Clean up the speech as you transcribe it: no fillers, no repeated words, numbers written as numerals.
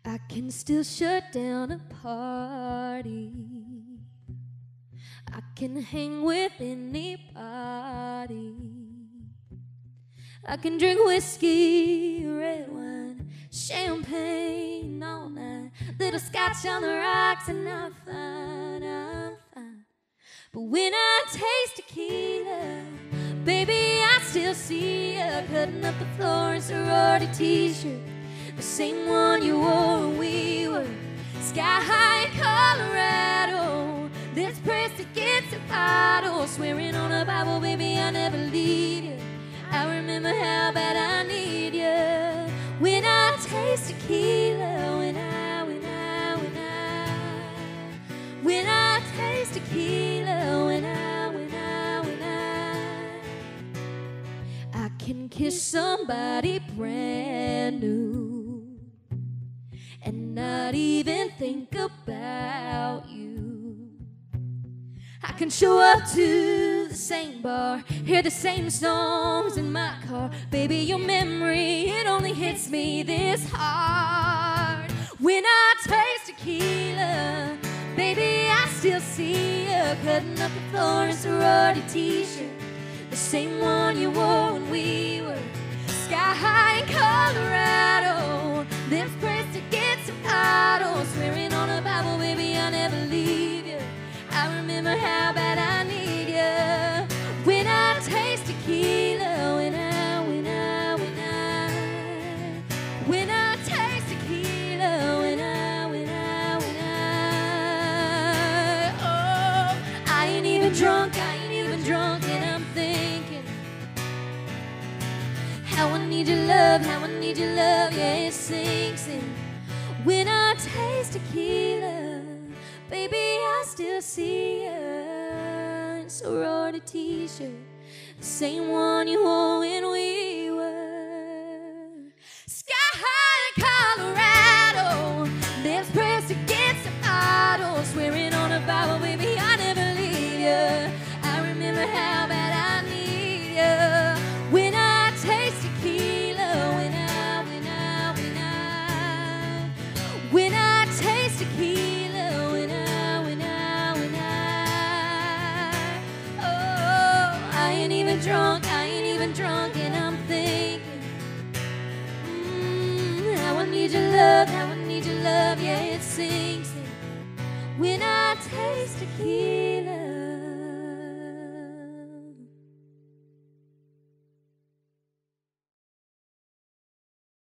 I can still shut down a party. I can hang with anybody. I can drink whiskey, red wine, champagne all night, little scotch on the rocks, and I'm fine, I'm fine. But when I taste tequila, baby, I still see you cutting up the floor in sorority t-shirt, the same one you wore when we were sky high in Colorado. This press to get some idol, swearing on a Bible, baby, I'll never leave you. I remember how bad I need you. When I taste tequila, when I taste tequila, I can kiss somebody brand new and not even think about you. I can show up to the same bar, hear the same songs in my car. Baby, your memory, it only hits me this hard. When I taste tequila, baby, I still see you cutting up the floor in sorority t-shirt, the same one you wore when we were sky high in Colorado. This place to get some idol, swearing on a Bible, baby, I'll never leave you. I remember how bad I need you. When I taste tequila, when I taste tequila, oh, I ain't even drunk, and I'm thinking how I need your love, yeah, it sinks in. When I taste tequila, baby, I still see you in sorority t-shirt, the same one you wore when we were sky high in Colorado. This press to get some idol, swearing on a Bible, baby, I never leave you. I remember how bad I need you. When I taste tequila, when I taste tequila, oh, I ain't even drunk, and I'm thinking how I need your love, yeah, it sinks in. When I taste tequila.